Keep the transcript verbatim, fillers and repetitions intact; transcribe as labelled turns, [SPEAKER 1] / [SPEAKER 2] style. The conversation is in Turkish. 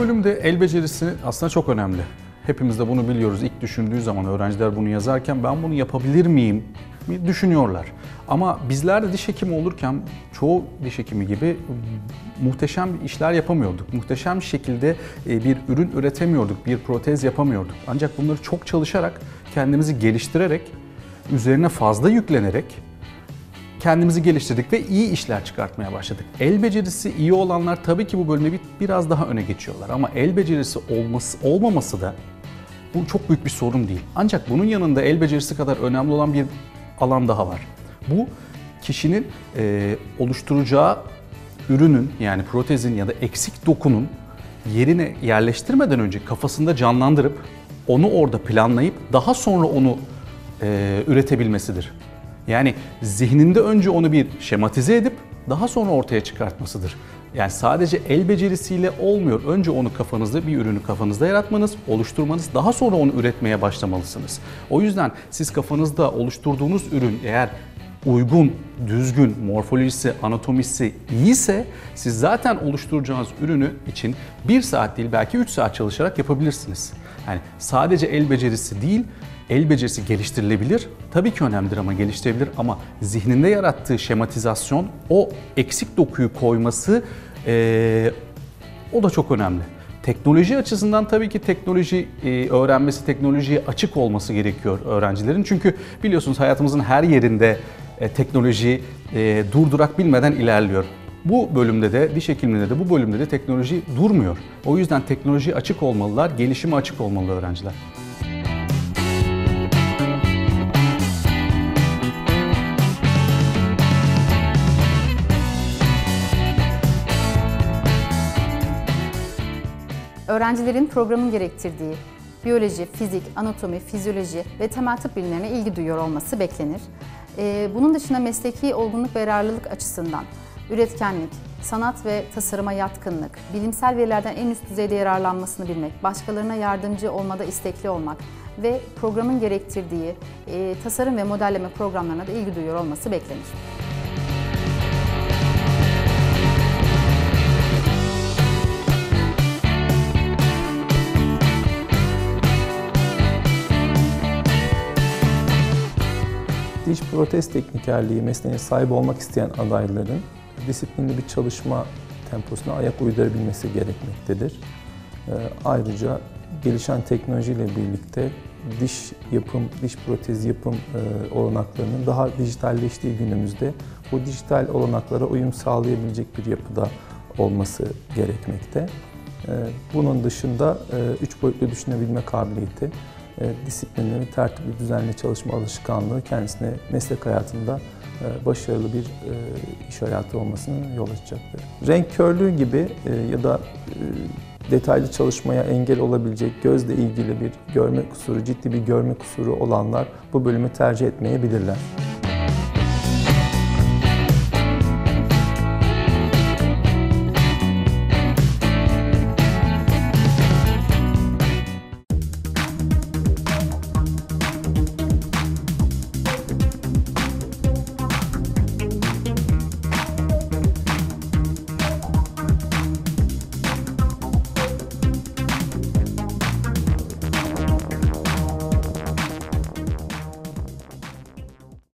[SPEAKER 1] bölümde el becerisi aslında çok önemli. Hepimiz de bunu biliyoruz. İlk düşündüğü zaman öğrenciler bunu yazarken ben bunu yapabilir miyim düşünüyorlar. Ama bizler de diş hekimi olurken çoğu diş hekimi gibi muhteşem işler yapamıyorduk. Muhteşem şekilde bir ürün üretemiyorduk, bir protez yapamıyorduk. Ancak bunları çok çalışarak, kendimizi geliştirerek, üzerine fazla yüklenerek kendimizi geliştirdik ve iyi işler çıkartmaya başladık. El becerisi iyi olanlar tabii ki bu bölümde biraz daha öne geçiyorlar. Ama el becerisi olması, olmaması da bu çok büyük bir sorun değil. Ancak bunun yanında el becerisi kadar önemli olan bir alan daha var. Bu kişinin e, oluşturacağı ürünün yani protezin ya da eksik dokunun yerine yerleştirmeden önce kafasında canlandırıp onu orada planlayıp daha sonra onu e, üretebilmesidir. Yani zihninde önce onu bir şematize edip daha sonra ortaya çıkartmasıdır. Yani sadece el becerisiyle olmuyor. Önce onu kafanızda, bir ürünü kafanızda yaratmanız, oluşturmanız, daha sonra onu üretmeye başlamalısınız. O yüzden siz kafanızda oluşturduğunuz ürün eğer uygun, düzgün, morfolojisi, anatomisi iyiyse siz zaten oluşturacağınız ürünü için bir saat değil belki üç saat çalışarak yapabilirsiniz. Yani sadece el becerisi değil, el becerisi geliştirilebilir. Tabii ki önemlidir ama geliştirebilir ama zihninde yarattığı şematizasyon, o eksik dokuyu koyması ee, o da çok önemli. Teknoloji açısından tabii ki teknoloji e, öğrenmesi, teknolojiye açık olması gerekiyor öğrencilerin. Çünkü biliyorsunuz hayatımızın her yerinde e, teknoloji e, durdurak bilmeden ilerliyor. Bu bölümde de, diş hekimliğinde de bu bölümde de teknoloji durmuyor. O yüzden teknolojiye açık olmalılar, gelişime açık olmalı öğrenciler.
[SPEAKER 2] Öğrencilerin programın gerektirdiği biyoloji, fizik, anatomi, fizyoloji ve temel tıp bilimlerine ilgi duyuyor olması beklenir. Bunun dışında mesleki olgunluk ve yararlılık açısından üretkenlik, sanat ve tasarıma yatkınlık, bilimsel verilerden en üst düzeyde yararlanmasını bilmek, başkalarına yardımcı olmada istekli olmak ve programın gerektirdiği tasarım ve modelleme programlarına da ilgi duyuyor olması beklenir.
[SPEAKER 3] Diş protez teknikerliği mesleğine sahip olmak isteyen adayların disiplinli bir çalışma temposuna ayak uydurabilmesi gerekmektedir. Ayrıca gelişen teknolojiyle birlikte diş yapım, diş protez yapım olanaklarının daha dijitalleştiği günümüzde bu dijital olanaklara uyum sağlayabilecek bir yapıda olması gerekmekte. Bunun dışında üç boyutlu düşünebilme kabiliyeti, disiplinli ve tertipli düzenli çalışma alışkanlığı kendisine meslek hayatında başarılı bir iş hayatı olmasına yol açacaktır. Renk körlüğü gibi ya da detaylı çalışmaya engel olabilecek gözle ilgili bir görme kusuru, ciddi bir görme kusuru olanlar bu bölümü tercih etmeyebilirler.